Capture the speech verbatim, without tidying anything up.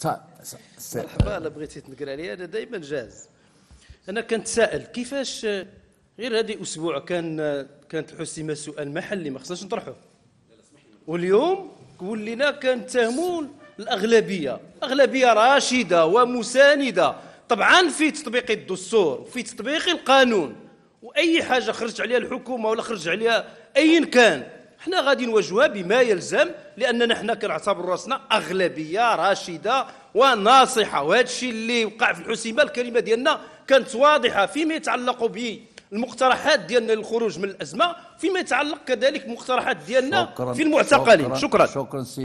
مرحبا. الا بغيتي تنقل عليا انا دائما جاهز. انا كنتسائل كيفاش غير هذه اسبوع كان كانت الحسيمه سؤال محلي ما خصناش نطرحوه، واليوم ولينا كنتهموا الاغلبيه، اغلبيه راشده ومسانده طبعا في تطبيق الدستور وفي تطبيق القانون، واي حاجه خرجت عليها الحكومه ولا خرج عليها ايا كان حنا غادي نواجهوها بما يلزم، لاننا حنا كنعتبر راسنا اغلبيه راشده وناصحه. وهذا الشيء اللي وقع في الحسيمه الكلمه ديالنا كانت واضحه فيما يتعلق بالمقترحات ديالنا للخروج من الازمه، فيما يتعلق كذلك مقترحات ديالنا في المعتقلين. شكرا. شكرا.